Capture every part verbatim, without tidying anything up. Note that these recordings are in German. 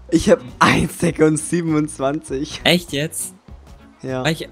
Ich habe ein Stack siebenundzwanzig. Echt jetzt? Ja. Ich,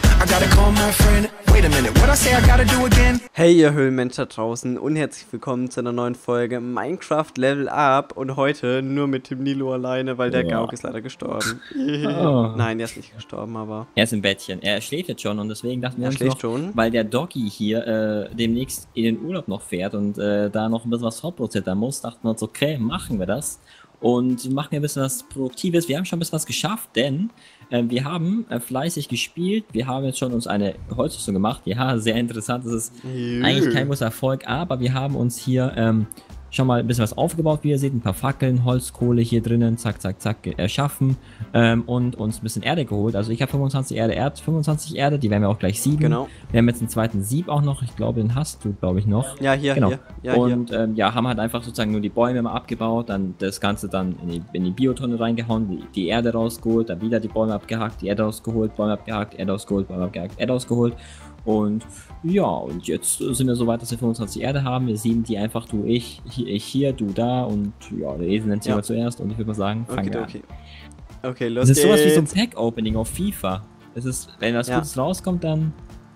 Hey ihr Höhlenmensch da draußen und herzlich willkommen zu einer neuen Folge Minecraft Level Up und heute nur mit dem Nilo alleine, weil der Ja. Gauk ist leider gestorben. Oh. Nein, er ist nicht gestorben, aber er ist im Bettchen. Er schläft jetzt schon und deswegen dachten wir er uns schläft noch, schon. weil der Doggy hier äh, demnächst in den Urlaub noch fährt und äh, da noch ein bisschen was vorprozittern muss, dachten wir uns, okay, machen wir das. Und machen wir ein bisschen was Produktives. Wir haben schon ein bisschen was geschafft, denn äh, wir haben äh, fleißig gespielt. Wir haben jetzt schon uns eine Holzrüstung gemacht. Ja, sehr interessant. Das ist Jö. eigentlich kein großer Erfolg, aber wir haben uns hier ähm, schon mal ein bisschen was aufgebaut, wie ihr seht. Ein paar Fackeln, Holzkohle hier drinnen, zack, zack, zack, erschaffen ähm, und uns ein bisschen Erde geholt. Also ich habe fünfundzwanzig Erde, er hat fünfundzwanzig Erde, die werden wir auch gleich sieben. Genau. Wir haben jetzt einen zweiten Sieb auch noch. Ich glaube, den hast du, glaube ich, noch. Ja, hier, Genau. hier. Ja, und ähm, ja, haben halt einfach sozusagen nur die Bäume mal abgebaut, dann das Ganze dann in die, in die Biotonne reingehauen, die, die Erde rausgeholt, dann wieder die Bäume abgehackt, die Erde rausgeholt, Bäume abgehackt, Erde rausgeholt, Bäume abgehackt, Erde rausgeholt. Und ja, und jetzt sind wir so weit, dass wir fünfundzwanzig Erde haben. Wir sieben die einfach, du, ich, hier, ich hier, du da und ja, der Esel nennt sich Ja. mal zuerst und ich würde mal sagen, fangen Okay, wir okay. an. Okay, los Das ist sowas wie so ein geht's. Pack-Opening auf FIFA. Das ist, wenn was Ja. Gutes rauskommt, dann...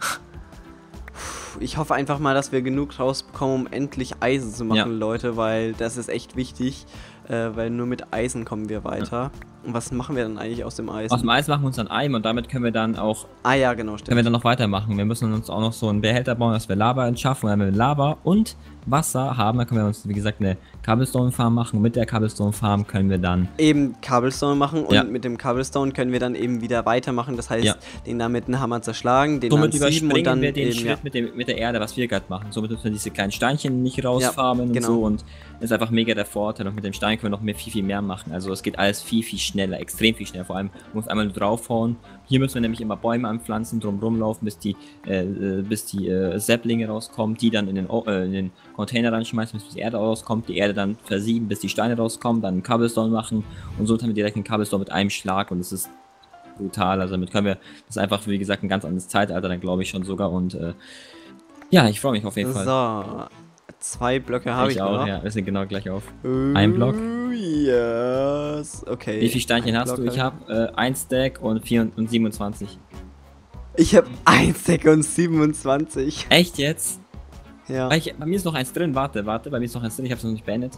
Ich hoffe einfach mal, dass wir genug rausbekommen, um endlich Eisen zu machen, Ja. Leute, weil das ist echt wichtig, äh, weil nur mit Eisen kommen wir weiter. Und was machen wir dann eigentlich aus dem Eisen? Aus dem Eis machen wir uns dann Eim und damit können wir dann auch Ah ja, genau, können wir stimmt. dann noch weitermachen. Wir müssen uns auch noch so einen Behälter bauen, dass wir Lava entschaffen. Wenn wir Lava und Wasser haben, dann können wir uns, wie gesagt, eine Cobblestone Farm machen. Und mit der Cobblestone Farm können wir dann... Eben Cobblestone machen und Ja. mit dem Cobblestone können wir dann eben wieder weitermachen. Das heißt, Ja. den da mit einem Hammer zerschlagen, den Somit dann sieben und überspringen dann wir den eben, Schritt ja. mit, dem, mit der Erde, was wir gerade machen. Somit müssen wir diese kleinen Steinchen nicht rausfarmen genau. und so. Und das ist einfach mega der Vorteil. Und mit dem Stein können wir noch mehr, viel, viel mehr machen. Also es geht alles viel, viel schneller, extrem viel schneller. Vor allem, man muss einmal nur draufhauen. Hier müssen wir nämlich immer Bäume anpflanzen, drum rumlaufen, bis die, äh, äh, bis die äh, Säpplinge rauskommen, die dann in den, O- äh, in den Container reinschmeißen, bis die Erde rauskommt, die Erde dann versieben, bis die Steine rauskommen, dann einen Cobblestone machen und so haben wir direkt einen Cobblestone mit einem Schlag und das ist brutal. Also damit können wir, das ist einfach, wie gesagt, ein ganz anderes Zeitalter, dann glaube ich schon sogar und äh, ja, ich freue mich auf jeden Fall. So, zwei Blöcke habe ich, auch, noch. ja, wir sind genau gleich auf. Uh, Ein Block. Yes. Okay. Wie viele Steinchen Ein hast du? Block Ich habe äh, ein Stack und, vier und siebenundzwanzig. Ich habe ein Stack siebenundzwanzig. Echt jetzt? Ja. Weil Ich, bei mir ist noch eins drin, warte, warte, bei mir ist noch eins drin, ich habe es noch nicht beendet.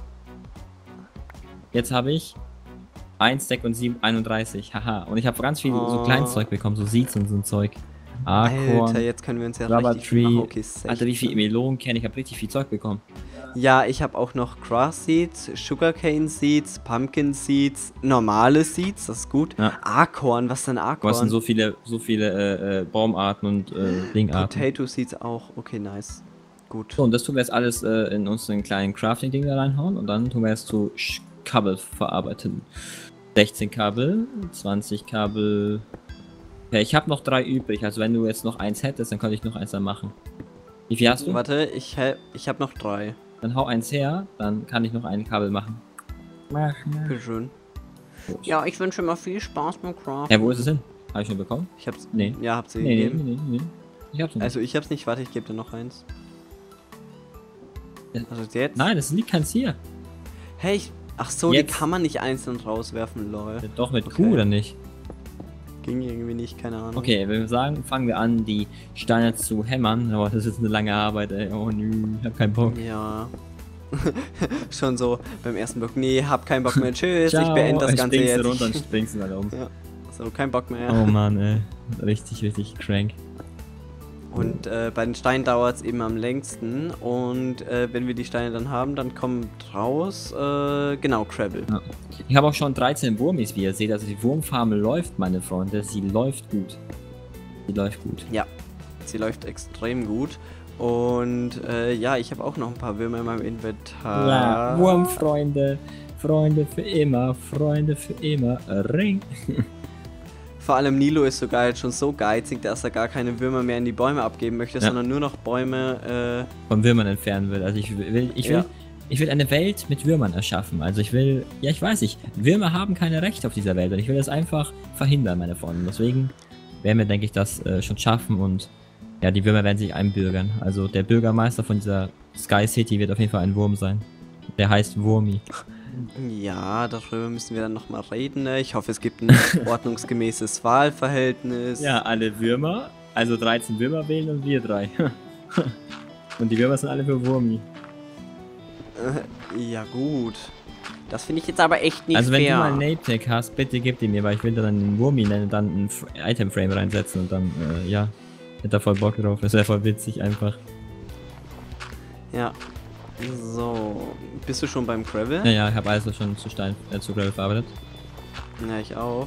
Jetzt habe ich ein Stack und sieben, einunddreißig, haha. Und ich habe ganz viel so Oh. Kleinzeug bekommen, so Seeds und so ein Zeug. Acorn, Alter, jetzt können wir uns ja Rubber richtig viel Tree. machen. Okay, Alter, wie viel sechzehn. Melonen kenne ich, habe richtig viel Zeug bekommen. Ja, ich habe auch noch Grass Seeds, Sugarcane Seeds, Pumpkin Seeds, normale Seeds, das ist gut. Ja. Acorn, was denn Acorn? Was sind so viele, so viele äh, äh, Baumarten und äh, Dingarten. Potato Seeds auch, okay, nice. Gut. So, und das tun wir jetzt alles äh, in unseren kleinen Crafting-Ding da reinhauen und dann tun wir jetzt zu Sch- Kabel verarbeiten. sechzehn Kabel, zwanzig Kabel. Ja, ich habe noch drei übrig, also wenn du jetzt noch eins hättest, dann könnte ich noch eins dann machen. Wie viel hast du? Warte, ich, hä- ich habe noch drei. Dann hau eins her, dann kann ich noch ein Kabel machen. Bitteschön. Ja, ich wünsche immer viel Spaß beim Craft. Ja, wo ist es hin? Habe ich schon bekommen? Ich hab's. Nee. Ja, habt ihr Nee, nee, gegeben? nee, nee, nee. Ich hab's noch nicht. Also ich hab's nicht, warte, ich gebe dir noch eins. Ja. Also jetzt? Nein, das liegt keins hier. Hey, ich, ach so, Jetzt. die kann man nicht einzeln rauswerfen, lol. Doch mit Okay. Q oder nicht? Ging irgendwie nicht, keine Ahnung. Okay, wenn wir sagen, fangen wir an, die Steine zu hämmern. Aber das ist eine lange Arbeit, ey. Oh nö, ich hab keinen Bock. Ja. Schon so beim ersten Block. Nee, hab keinen Bock mehr. Tschüss, ich Ciao, beende das dann Ganze springst du jetzt. runter und springst du mal um. Ja. So, kein Bock mehr. Oh Mann, ey. Richtig, richtig crank. Und äh, bei den Steinen dauert es eben am längsten. Und äh, wenn wir die Steine dann haben, dann kommt raus, äh, genau, Crabble. Ja. Ich habe auch schon dreizehn Wurmis, wie ihr seht. Also die Wurmfarm läuft, meine Freunde. Sie läuft gut. Sie läuft gut. Ja, sie läuft extrem gut. Und äh, ja, ich habe auch noch ein paar Würmer in meinem Inventar. Ja, Wurmfreunde. Freunde für immer. Freunde für immer. Ring. Vor allem Nilo ist sogar jetzt schon so geizig, dass er gar keine Würmer mehr in die Bäume abgeben möchte, Ja. sondern nur noch Bäume. Äh, Von Würmern entfernen will. Also ich will, ich will, Ja. ich will eine Welt mit Würmern erschaffen. Also ich will, ja ich weiß nicht, Würmer haben keine Rechte auf dieser Welt und ich will das einfach verhindern, meine Freunde. Deswegen werden wir, denke ich, das äh, schon schaffen und ja, die Würmer werden sich einbürgern. Also der Bürgermeister von dieser Sky City wird auf jeden Fall ein Wurm sein. Der heißt Wurmi. Ja, darüber müssen wir dann nochmal reden. Ne? Ich hoffe, es gibt ein ordnungsgemäßes Wahlverhältnis. Ja, alle Würmer, also dreizehn Würmer wählen und wir drei. Und die Würmer sind alle für Wurmi. Äh, ja gut. Das finde ich jetzt aber echt nicht also wenn fair. du mal einen Name-Tag hast, bitte gib die mir, weil ich will da dann einen Wurmi nennen und dann ein Item-Frame reinsetzen und dann, äh, ja, hätte da voll Bock drauf. Das wäre voll witzig einfach. Ja. So. Bist du schon beim Gravel? Ja, ja, ich habe alles schon zu Stein, äh, zu Gravel verarbeitet. Ja, ich auch.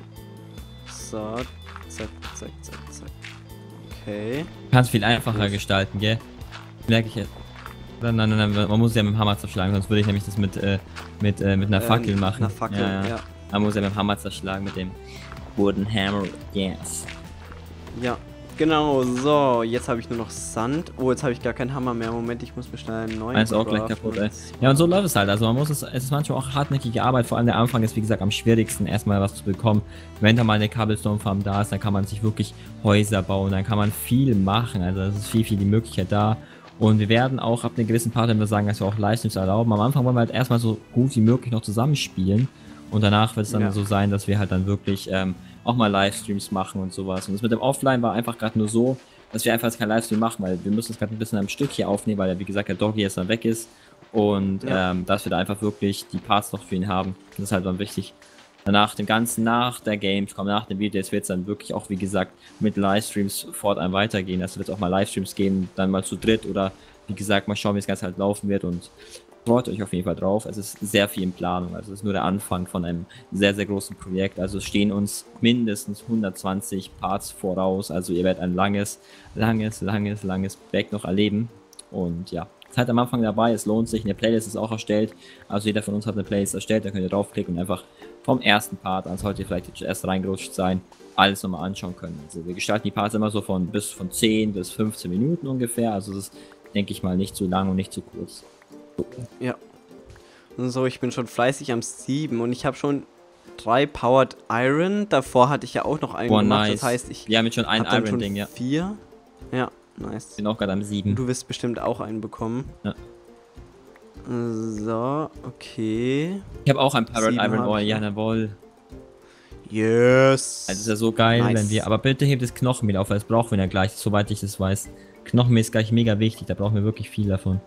So. Zack, zack, zack, zack. Okay. Du kannst viel einfacher gestalten, gell? Merke ich jetzt. Nein, nein, nein, man muss ja mit dem Hammer zerschlagen, sonst würde ich nämlich das mit, äh, mit, äh, mit einer Fackel ähm, machen. Einer Fackel, ja, ja. ja. Man muss ja mit dem Hammer zerschlagen, mit dem Wooden Hammer, yes. Ja, genau, so, jetzt habe ich nur noch Sand. Oh, jetzt habe ich gar keinen Hammer mehr. Moment, ich muss mir schnell einen neuen Meins ist auch gleich kaputt, ey. Ja, und so läuft es halt. Also man muss es, es ist manchmal auch hartnäckige Arbeit, vor allem der Anfang ist wie gesagt am schwierigsten, erstmal was zu bekommen. Wenn da mal eine Cobblestone Farm da ist, dann kann man sich wirklich Häuser bauen, dann kann man viel machen, also es ist viel, viel die Möglichkeit da. Und wir werden auch ab einem gewissen Part, wenn wir sagen, dass wir auch Livestreams erlauben, am Anfang wollen wir halt erstmal so gut wie möglich noch zusammenspielen. Und danach wird es dann ja. so sein, dass wir halt dann wirklich ähm, auch mal Livestreams machen und sowas. Und das mit dem Offline war einfach gerade nur so, dass wir einfach kein Livestream machen, weil wir müssen es gerade ein bisschen am Stück hier aufnehmen, weil ja wie gesagt der Doggy jetzt dann weg ist. Und ja. ähm, dass wir da einfach wirklich die Parts noch für ihn haben. Das ist halt dann wichtig. Danach dem Ganzen, nach der Gamescom, nach den Videos wird es dann wirklich auch, wie gesagt, mit Livestreams fortan weitergehen. Also wird es auch mal Livestreams geben, dann mal zu dritt oder wie gesagt, mal schauen, wie das Ganze halt laufen wird und freut euch auf jeden Fall drauf. Es ist sehr viel in Planung, also es ist nur der Anfang von einem sehr, sehr großen Projekt. Also es stehen uns mindestens hundertzwanzig Parts voraus, also ihr werdet ein langes, langes, langes, langes Projekt noch erleben und ja. Seid am Anfang dabei, es lohnt sich, eine Playlist ist auch erstellt, also jeder von uns hat eine Playlist erstellt, da könnt ihr draufklicken und einfach vom ersten Part an, sollte ihr vielleicht erst reingerutscht sein, alles nochmal anschauen können. Also wir gestalten die Parts immer so von bis von zehn bis fünfzehn Minuten ungefähr, also das ist, denke ich mal, nicht zu lang und nicht zu kurz. Ja. So, ich bin schon fleißig am sieben und ich habe schon drei Powered Iron, davor hatte ich ja auch noch einen Boah, gemacht, nice. das heißt, ich Wir haben jetzt schon ein Iron-Ding, ja. vier. Ja. Nice. Ich bin auch gerade am sieben. Du wirst bestimmt auch einen bekommen. Ja. So, okay. Ich habe auch ein Powered Iron Ore, ja, jawohl. Yes. Also ist ja so geil, nice. Wenn wir. Aber bitte hebt das Knochenmehl auf, weil das brauchen wir ja gleich, soweit ich das weiß. Knochenmehl ist gleich mega wichtig, da brauchen wir wirklich viel davon.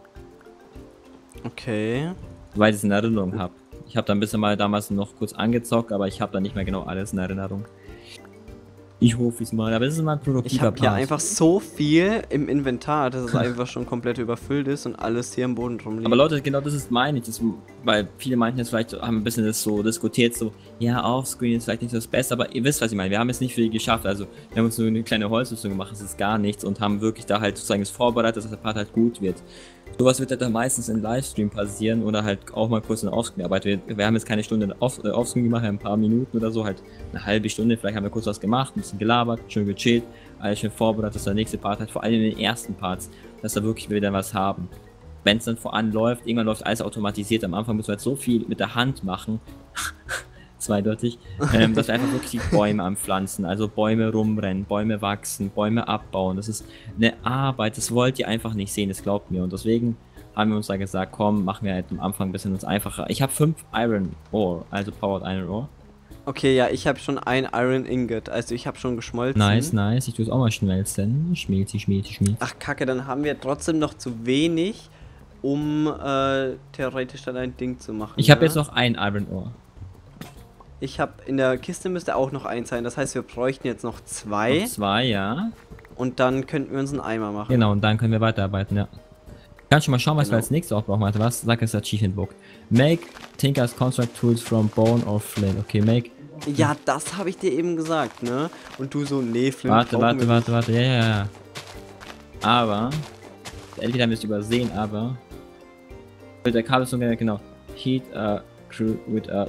Okay. Weil ich es in Erinnerung habe. Ich habe da ein bisschen mal damals noch kurz angezockt, aber ich habe da nicht mehr genau alles in Erinnerung. Ich hoffe es mal, aber es ist mal ein produktiver Ich habe ja einfach so viel im Inventar, dass es einfach schon komplett überfüllt ist und alles hier am Boden drum liegt. Aber Leute, genau das ist meine ich, das, weil viele meinten jetzt vielleicht, haben ein bisschen das so diskutiert, so, ja, offscreen ist vielleicht nicht so das Beste, aber ihr wisst, was ich meine, wir haben jetzt nicht viel geschafft, also wir haben uns nur eine kleine Holzrüstung gemacht, das ist gar nichts und haben wirklich da halt sozusagen das vorbereitet, dass der Part halt gut wird. Sowas wird halt dann meistens in Livestream passieren oder halt auch mal kurz in Offscreen. Aber wir, wir haben jetzt keine Stunde Off, äh, Offscreen gemacht, ein paar Minuten oder so, halt eine halbe Stunde. Vielleicht haben wir kurz was gemacht, ein bisschen gelabert, schön gechillt, alles schön vorbereitet, dass der nächste Part halt, vor allem in den ersten Parts, dass da wirklich wieder was haben. Wenn es dann voran läuft, irgendwann läuft alles automatisiert. Am Anfang müssen wir halt so viel mit der Hand machen. Zweideutig, ähm, dass wir einfach wirklich die Bäume anpflanzen, also Bäume rumrennen, Bäume wachsen, Bäume abbauen. Das ist eine Arbeit, das wollt ihr einfach nicht sehen, das glaubt mir. Und deswegen haben wir uns da gesagt, komm, machen wir halt am Anfang ein bisschen uns einfacher. Ich habe fünf Iron Ore, also Powered Iron Ore. Okay, ja, ich habe schon ein Iron Ingot, also ich habe schon geschmolzen. Nice, nice, ich tue es auch mal schnellsten. Schmilzi, schmilzi, schmilzi. Ach kacke, dann haben wir trotzdem noch zu wenig, um äh, theoretisch dann ein Ding zu machen. Ich habe ja? jetzt noch ein Iron Ore. Ich habe in der Kiste müsste auch noch eins sein. Das heißt, wir bräuchten jetzt noch zwei. Noch zwei, ja. Und dann könnten wir uns einen Eimer machen. Genau, und dann können wir weiterarbeiten, ja. Kannst du mal schauen, was genau. wir als nächstes auch brauchen, warte, was? Sag es Achievement Book. Make Tinker's Construct Tools from Bone or Flint. Okay, make. Ja, das habe ich dir eben gesagt, ne? Und du so, nee, Flint. Warte, warte, warte, warte, ja, ja, ja. Aber. Entweder haben wir es übersehen, aber. Mit der Kabelzunge, genau. Heat a crew with a.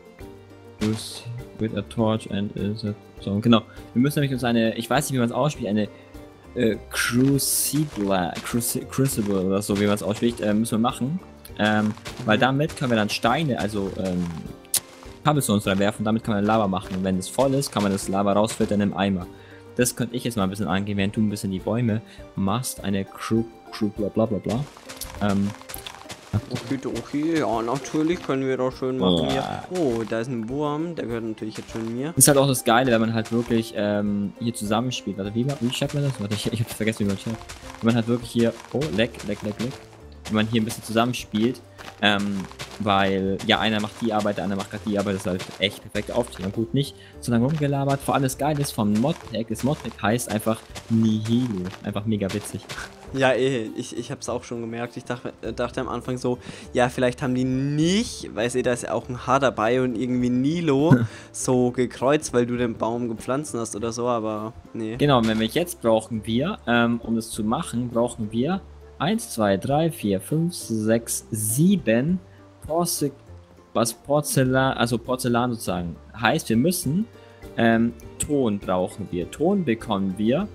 with a torch and is a so, genau. Wir müssen nämlich uns eine, ich weiß nicht, wie man es ausspricht, eine äh, Crucible, Cruci Crucible oder so, wie man es ausspricht, äh, müssen wir machen. Ähm, mhm. Weil damit können wir dann Steine, also ähm, Cobblestones reinwerfen, damit kann man Lava machen. Und wenn es voll ist, kann man das Lava rausfiltern im Eimer. Das könnte ich jetzt mal ein bisschen angehen, während du ein bisschen die Bäume machst. Eine Crew, Crew, bla bla bla bla. Ähm, Okay, okay, ja, natürlich können wir das schön machen Oh. hier. Oh, da ist ein Wurm, der gehört natürlich jetzt schon mir. Das ist halt auch das Geile, wenn man halt wirklich ähm, hier zusammenspielt. Also wie, wie schreibt man das? Warte, ich, ich hab's vergessen, wie man schreibt. Wenn man halt wirklich hier, oh, leck, leck, leck, leck. Wenn man hier ein bisschen zusammenspielt, ähm, weil, ja, einer macht die Arbeit, der andere macht gerade die Arbeit, das ist halt echt perfekt aufstehen. Gut, nicht so lange rumgelabert. Vor allem das Geile ist vom Modpack, das Modpack heißt einfach Nihilo. Einfach mega witzig. Ja, eh, ich, ich hab's auch schon gemerkt. Ich dachte, äh, dachte am Anfang so, ja, vielleicht haben die nicht, weil ihr da ist ja auch ein H dabei und irgendwie Nilo so gekreuzt, weil du den Baum gepflanzt hast oder so, aber nee. Genau, und wenn wir jetzt brauchen wir, ähm, um das zu machen, brauchen wir eins, zwei, drei, vier, fünf, sechs, sieben Porze was Porzellan, also Porzellan sozusagen. Heißt, wir müssen ähm, Ton brauchen wir. Ton bekommen wir,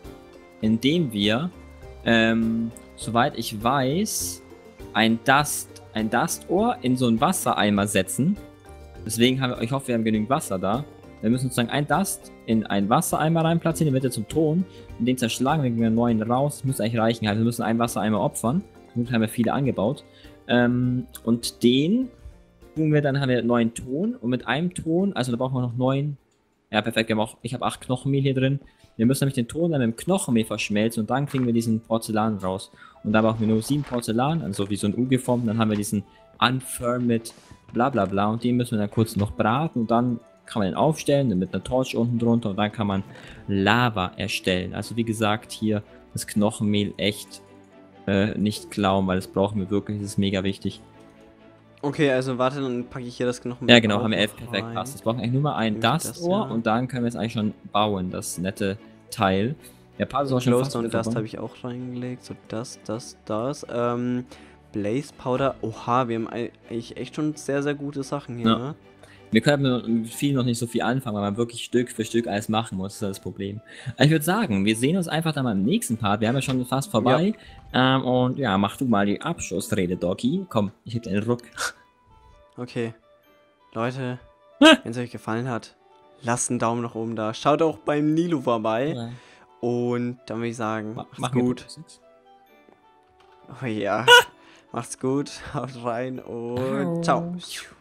indem wir, ähm, soweit ich weiß, ein Dust, ein Dustohr in so einen Wassereimer setzen. Deswegen haben wir, ich hoffe, wir haben genügend Wasser da. Wir müssen sozusagen ein Dust in einen Wassereimer rein platzieren, in der Mitte zum Ton. Und den zerschlagen, dann gehen wir einen neuen raus. Das müsste eigentlich reichen. Also wir müssen einen Wassereimer opfern. Gut, haben wir viele angebaut. Ähm, und den tun wir, dann haben wir einen neuen Ton. Und mit einem Ton, also da brauchen wir noch neun. Ja, perfekt. Wir haben auch, ich habe acht Knochenmehl hier drin. Wir müssen nämlich den Ton dann mit dem Knochenmehl verschmelzen und dann kriegen wir diesen Porzellan raus. Und da brauchen wir nur sieben Porzellan, also wie so ein U geformt. Dann haben wir diesen Unfirmed bla bla bla. Und den müssen wir dann kurz noch braten und dann kann man den aufstellen, mit einer Torch unten drunter und dann kann man Lava erstellen. Also wie gesagt, hier das Knochenmehl echt äh, nicht klauen, weil das brauchen wir wirklich, das ist mega wichtig. Okay, also warte, dann packe ich hier das Knochenmehl. Ja genau, haben wir elf perfekt passt. Das brauchen eigentlich nur mal ein Dustohr ja. und dann können wir es eigentlich schon bauen, das nette Teil. Der Part ist auch schon fast und Dust habe ich auch reingelegt, so das, das, das. Ähm, Blaze Powder, oha, wir haben eigentlich echt schon sehr, sehr gute Sachen hier, ja. ne? Wir können mit viel noch nicht so viel anfangen, weil man wirklich Stück für Stück alles machen muss, das ist das Problem. Also ich würde sagen, wir sehen uns einfach dann mal im nächsten Part. Wir haben ja schon fast vorbei. Ja. Ähm, und ja, mach du mal die Abschlussrede, Doggy. Komm, ich heb dir einen Ruck. Okay. Leute, wenn es euch gefallen hat, lasst einen Daumen nach oben da. Schaut auch beim Nilo vorbei. Ja. Und dann würde ich sagen, Ma macht's gut. Oh ja, macht's gut, haut rein und ciao.